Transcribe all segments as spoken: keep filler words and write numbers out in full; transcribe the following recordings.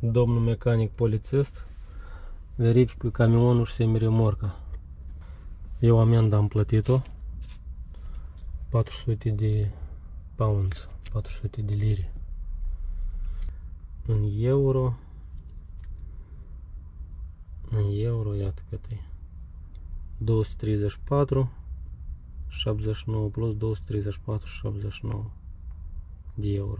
Domnul mecanic polițist verifică camionul și semi-remorca. Eu amenda am plătit-o, patru sute de pounds, patru sute de lire. În euro, în euro, iată cât e, două sute treizeci și patru, șaptezeci și nouă plus două sute treizeci și patru, șaptezeci și nouă de euro.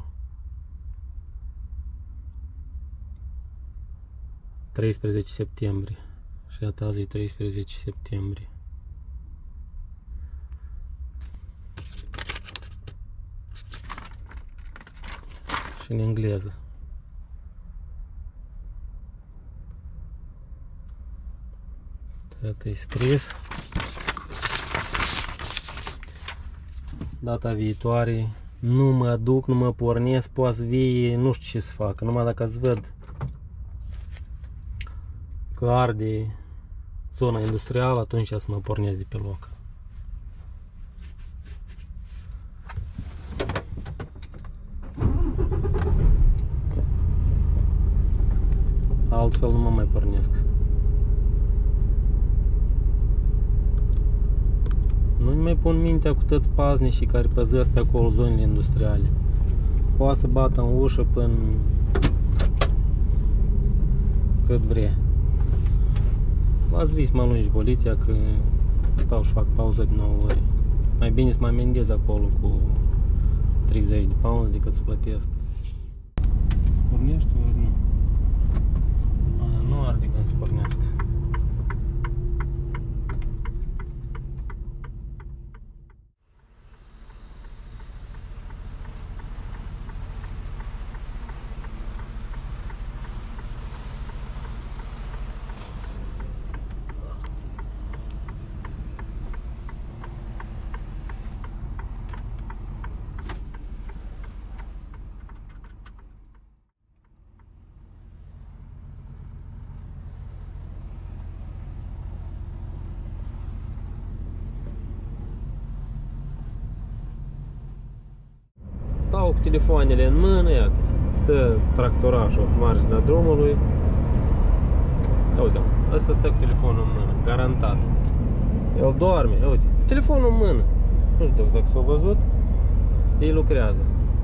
treisprezece septembrie. Și iată, azi e treisprezece septembrie. Și în engleză. Iată, e scris. Data viitoare nu mă aduc, nu mă pornesc, poate să vii, nu știu ce să fac, numai dacă îți văd că arde zona industrială, atunci să mă pornesc de pe loc. Altfel nu mă mai pornesc. Nu-mi mai pun mintea cu toți paznicii care păzesc pe acolo zonele industriale. Poate să bată în ușă până cât vrea. Las vis mă lungi poliția că stau și fac pauză de nouă ori. Mai bine să mă amendez acolo cu treizeci de pounds decât să plătesc. Asta se pornește ori nu? A, nu arde când se pornească. Stau cu telefoanele în mână, iată, stă tractorașul pe marginea drumului. Uite, ăsta stă cu telefonul în mână, garantat. El doarme, uite, telefonul în mână. Nu știu dacă s-a văzut, ei lucrează.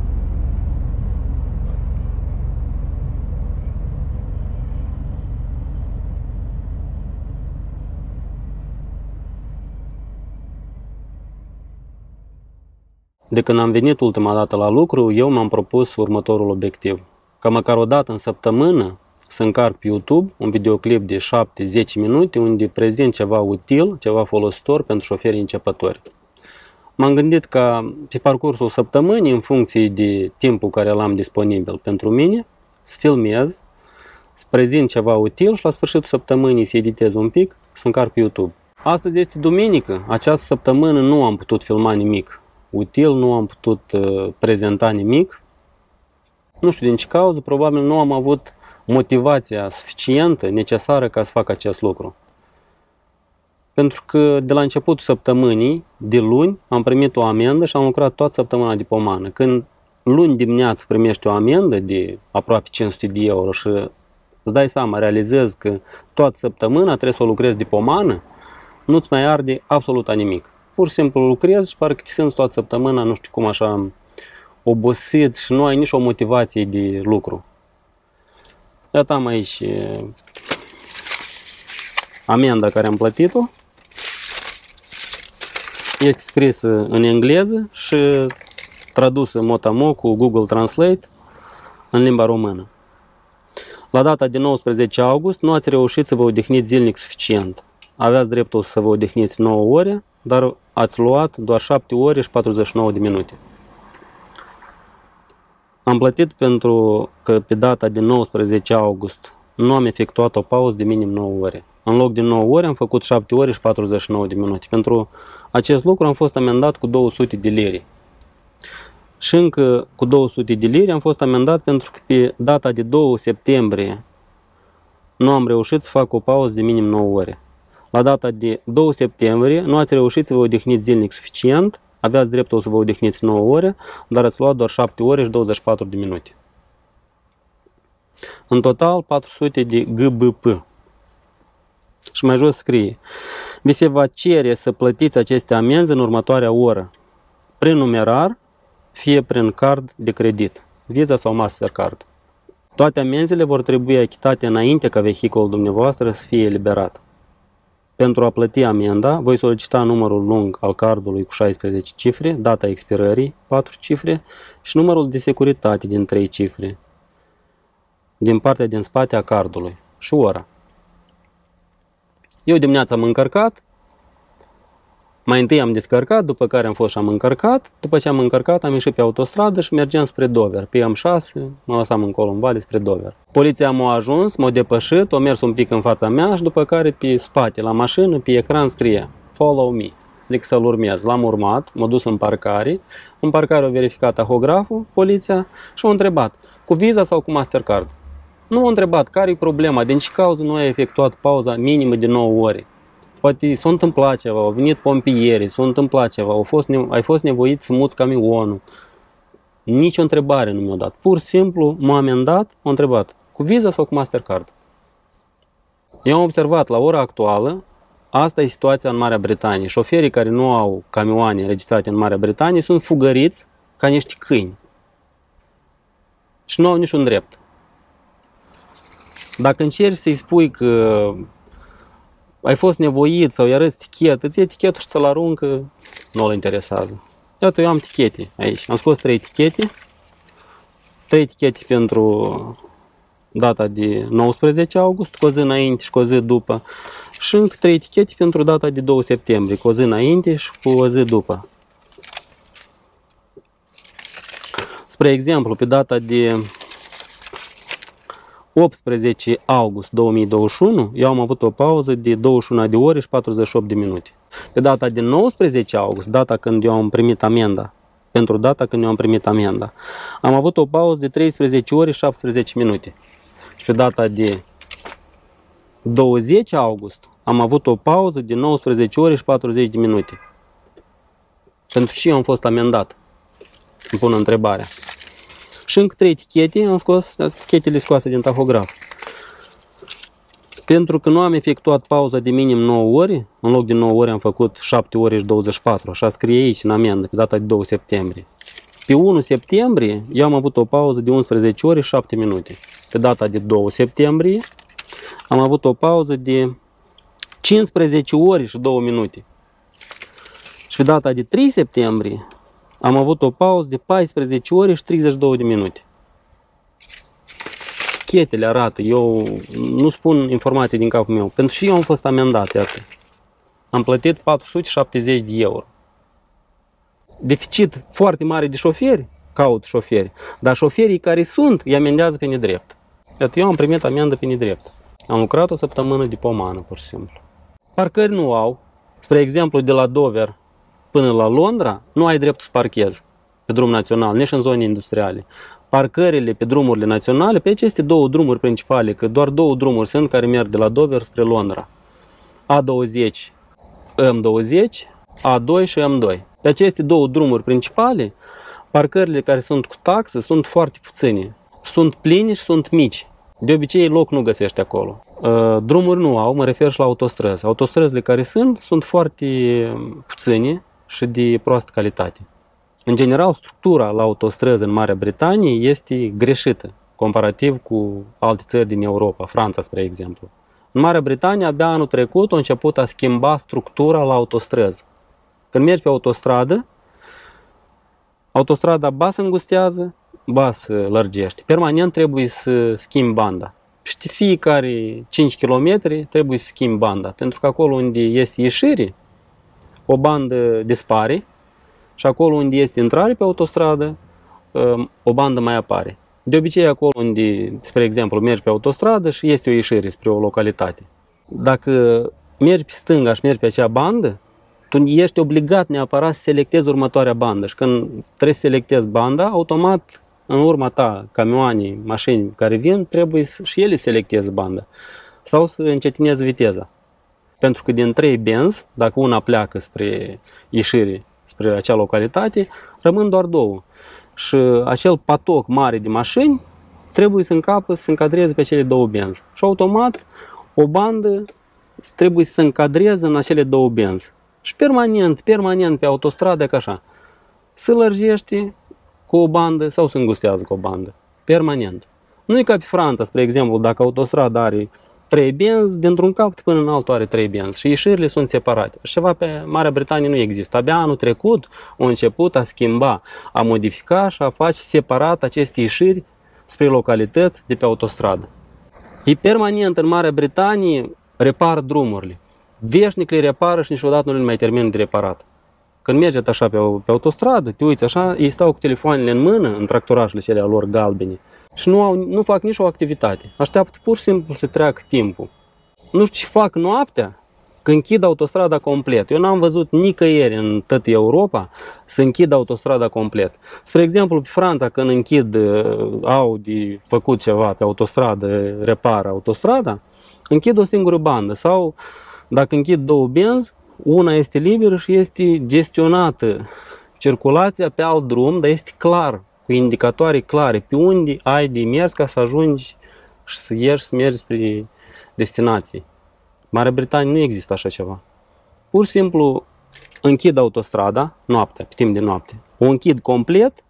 De când am venit ultima dată la lucru, eu mi-am propus următorul obiectiv. Ca măcar o dată în săptămână să încarc pe YouTube un videoclip de șapte zece minute unde prezint ceva util, ceva folositor pentru șoferii începători. M-am gândit ca pe parcursul săptămânii, în funcție de timpul care l-am disponibil pentru mine, să filmez, să prezint ceva util și la sfârșitul săptămânii să editez un pic, să încarc pe YouTube. Astăzi este duminică, această săptămână nu am putut filma nimic util, nu am putut uh, prezenta nimic. Nu știu din ce cauză, probabil nu am avut motivația suficientă, necesară ca să fac acest lucru. Pentru că de la începutul săptămânii, de luni, am primit o amendă și am lucrat toată săptămâna de pomană. Când luni dimineață primești o amendă de aproape cinci sute de euro și îți dai seama, realizezi că toată săptămâna trebuie să o lucrezi de pomană, nu-ți mai arde absolut nimic. Pur și simplu lucrezi și parcă te simți toată săptămâna, nu știu cum, așa obosit și nu ai nici o motivație de lucru. Iată, am aici amenda care am plătit-o. Este scrisă în engleză și tradusă mot-a-mot cu Google Translate în limba română. La data de nouăsprezece august nu ați reușit să vă odihniți zilnic suficient. Aveați dreptul să vă odihniți nouă ore, dar ați luat doar șapte ore și patruzeci și nouă de minute. Am plătit pentru că pe data de nouăsprezece august nu am efectuat o pauză de minim nouă ore. În loc de nouă ore am făcut șapte ore și patruzeci și nouă de minute. Pentru acest lucru am fost amendat cu două sute de lire. Și încă cu două sute de lire am fost amendat pentru că pe data de doi septembrie nu am reușit să fac o pauză de minim nouă ore. La data de doi septembrie nu ați reușit să vă odihniți zilnic suficient, aveați dreptul să vă odihniți nouă ore, dar ați luat doar șapte ore și douăzeci și patru de minute. În total patru sute de G B P. Și mai jos scrie: vi se va cere să plătiți aceste amenzi în următoarea oră, prin numerar, fie prin card de credit, Visa sau Mastercard. Toate amenzile vor trebui achitate înainte ca vehiculul dumneavoastră să fie eliberat. Pentru a plăti amenda, voi solicita numărul lung al cardului cu șaisprezece cifre, data expirării, patru cifre, și numărul de securitate din trei cifre, din partea din spate a cardului, și ora. Eu dimineața am încărcat, mai întâi am descărcat, după care am fost și am încărcat, după ce am încărcat am ieșit pe autostradă și mergeam spre Dover. Pe M șase mă lăsam încolo în vale spre Dover. Poliția m-a ajuns, m-a depășit, a mers un pic în fața mea și după care pe spate, la mașină, pe ecran scrie Follow me, adică să-l urmez. L-am urmat, m-a dus în parcare, în parcare a verificat tahograful, poliția, și m-a întrebat cu Visa sau cu Mastercard. Nu m-a întrebat care e problema, din ce cauză nu ai efectuat pauza minimă de nouă ore. Poate s-a întâmplat ceva, au venit pompierii, s-a întâmplat ceva, au fost, ai fost nevoit să muți camionul. Nici o întrebare nu mi-a dat. Pur și simplu m-a amendat, m-a întrebat cu Visa sau cu Mastercard. Eu am observat la ora actuală, asta e situația în Marea Britanie. Șoferii care nu au camioane înregistrate în Marea Britanie sunt fugăriți ca niște câini. Și nu au niciun drept. Dacă încerci să-i spui că ai fost nevoit sau îi arăți etichetă, îți etichetul și ți-l aruncă, nu îl interesează. Iată, eu am etichete aici. Am scos trei etichete. Trei etichete pentru data de nouăsprezece august, cu o zi înainte și cu o zi după. Și încă trei etichete pentru data de doi septembrie, cu o zi înainte și cu o zi după. Spre exemplu, pe data de optsprezece august două mii douăzeci și unu, eu am avut o pauză de douăzeci și una de ore și patruzeci și opt de minute. Pe data de nouăsprezece august, data când eu am primit amenda, pentru data când eu am primit amenda, am avut o pauză de treisprezece ore și șaptesprezece minute. Și pe data de douăzeci august, am avut o pauză de nouăsprezece ore și patruzeci de minute. Pentru ce eu am fost amendat? Îmi pun întrebarea. Și încă trei etichete, am scos etichetele scoase din tahograf. Pentru că nu am efectuat pauza de minim nouă ore, în loc de nouă ore am făcut șapte ore și douăzeci și patru, așa scrie aici în amendă, pe data de doi septembrie. Pe unu septembrie, eu am avut o pauză de unsprezece ore și șapte minute. Pe data de doi septembrie, am avut o pauză de cincisprezece ore și două minute. Și pe data de trei septembrie, am avut o pauză de paisprezece ore și treizeci și două de minute. Etichetele arată, eu nu spun informații din capul meu, pentru că eu am fost amendat, iată. Am plătit patru sute șaptezeci de euro. Deficit foarte mare de șoferi, caut șoferi, dar șoferii care sunt, îi amendează pe nedrept. Iată, eu am primit amendă pe nedrept. Am lucrat o săptămână de pomană, pur și simplu. Parcări nu au. Spre exemplu, de la Dover până la Londra, nu ai dreptul să parchezi pe drum național, nici în zone industriale. Parcările pe drumurile naționale, pe aceste două drumuri principale, că doar două drumuri sunt care merg de la Dover spre Londra. A douăzeci, M douăzeci, A doi și M doi. Pe aceste două drumuri principale, parcările care sunt cu taxă sunt foarte puține. Sunt pline și sunt mici. De obicei loc nu găsești acolo. Drumuri nu au, mă refer și la autostrăzi. Autostrăzile care sunt, sunt foarte puține și de proastă calitate. În general, structura la autostrăzi în Marea Britanie este greșită, comparativ cu alte țări din Europa, Franța, spre exemplu. În Marea Britanie, abia anul trecut, a început a schimba structura la autostrăzi. Când mergi pe autostradă, autostrada ba se îngustează, ba se lărgește. Permanent trebuie să schimbi banda. Și de fiecare cinci kilometri trebuie să schimbi banda, pentru că acolo unde este ieșire, o bandă dispare și acolo unde este intrare pe autostradă, o bandă mai apare. De obicei acolo unde, spre exemplu, mergi pe autostradă și este o ieșire spre o localitate. Dacă mergi pe stânga și mergi pe acea bandă, tu ești obligat neapărat să selectezi următoarea bandă și când trebuie să selectezi banda, automat în urma ta, camioane, mașini care vin, trebuie să, și ele selecteze banda sau să încetineze viteza. Pentru că din trei benzi, dacă una pleacă spre ieșire, spre acea localitate, rămân doar două. Și acel patoc mare de mașini trebuie să încapă să se încadreze pe cele două benzi. Și automat o bandă trebuie să se încadreze în acele două benzi. Și permanent, permanent pe autostradă, ca așa, se lărgește cu o bandă sau se îngustează cu o bandă. Permanent. Nu e ca pe Franța, spre exemplu, dacă autostrada are trei benzi, dintr-un capăt până în altul are trei benzi și ieșirile sunt separate. Și ceva pe Marea Britanie nu există. Abia anul trecut au început a schimba, a modifica și a face separat aceste ieșiri spre localități de pe autostradă. E permanent în Marea Britanie repară drumurile. Veșnic le repară și niciodată nu le mai termină de reparat. Când mergeți așa pe, pe autostradă, te uiți așa, ei stau cu telefoanele în mână, în tractorașele cele lor galbene și nu, au, nu fac nicio activitate. Așteaptă pur și simplu să treacă timpul. Nu știu ce fac noaptea, că închid autostrada complet. Eu n-am văzut nicăieri în toată Europa să închid autostrada complet. Spre exemplu, pe Franța, când închid Audi făcut ceva pe autostradă, repară autostrada, închid o singură bandă sau dacă închid două benzi, una este liberă și este gestionată circulația pe alt drum, dar este clar, cu indicatoare clare, pe unde ai de mers ca să ajungi și să ieși, să mergi spre destinație. Marea Britanie nu există așa ceva. Pur și simplu închid autostrada, noaptea, pe timp de noapte. O închid complet,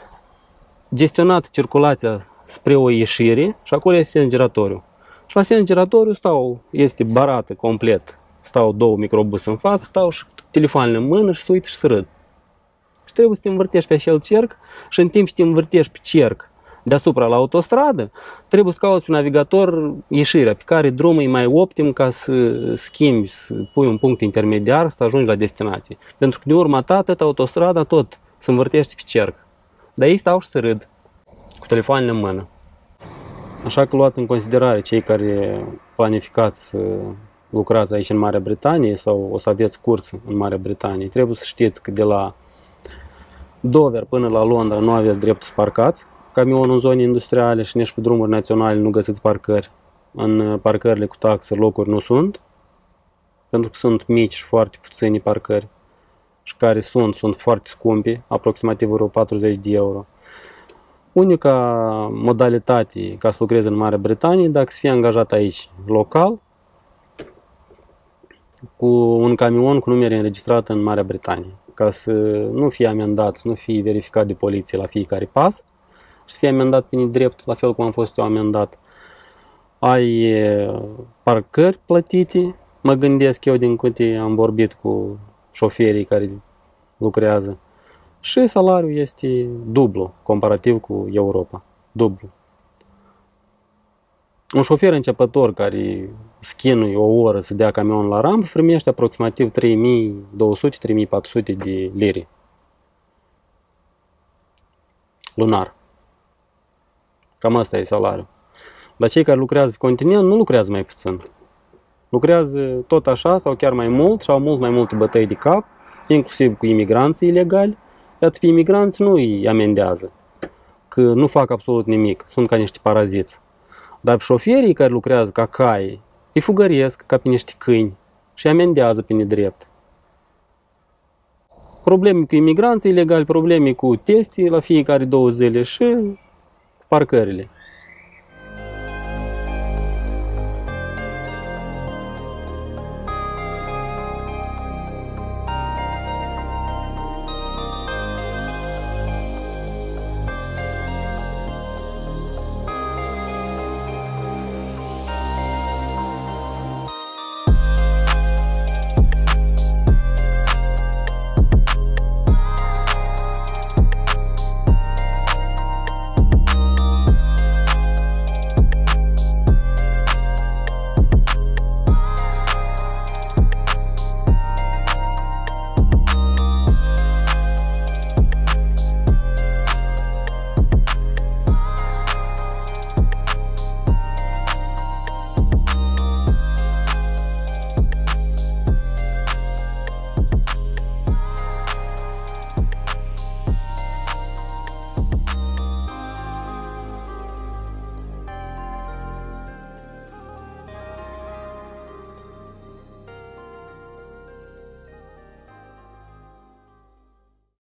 gestionat circulația spre o ieșire și acolo este sengeratoriu. Și la sengeratoriu stau, este barată complet. Stau două microbuse în față, stau și telefoanele în mână și se uită și se râd. Și trebuie să te învârtești pe acel cerc și în timp ce te învârtești pe cerc deasupra la autostradă, trebuie să cauți pe navigator ieșirea, pe care drumul e mai optim ca să schimbi, să pui un punct intermediar, să ajungi la destinație. Pentru că de urma ta, tot autostrada, tot se învârtește pe cerc. Dar ei stau și se râd, cu telefoanele în mână. Așa că luați în considerare cei care planificați să lucrați aici în Marea Britanie sau o să aveți curs în Marea Britanie. Trebuie să știți că de la Dover până la Londra nu aveți dreptul să parcați camionul în zone industriale și nici pe drumuri naționale nu găsiți parcări. În parcările cu taxe locuri nu sunt, pentru că sunt mici și foarte puțini parcări și care sunt, sunt foarte scumpi, aproximativ vreo patruzeci de euro. Unica modalitate ca să lucrezi în Marea Britanie, dacă să fii angajat aici local, cu un camion cu numere înregistrat în Marea Britanie, ca să nu fie amendat, să nu fie verificat de poliție la fiecare pas și să fie amendat pe nedrept, la fel cum am fost eu amendat. Ai parcări plătite, mă gândesc eu din câte am vorbit cu șoferii care lucrează și salariul este dublu comparativ cu Europa, dublu. Un șofer începător care schinuie o oră să dea camionul la ramp primește aproximativ trei mii două sute - trei mii patru sute de lire lunar. Cam asta e salariul. Dar cei care lucrează pe continent nu lucrează mai puțin. Lucrează tot așa sau chiar mai mult și au mult mai multe bătăi de cap, inclusiv cu imigranții ilegali. Iată, pe imigranți nu îi amendează, că nu fac absolut nimic, sunt ca niște paraziți. Dar pe șoferii care lucrează ca cai, îi fugăresc ca pe niște câini și îi amendează pe nedrept. Probleme cu imigranții ilegali, probleme cu testii la fiecare două zile și cu parcările.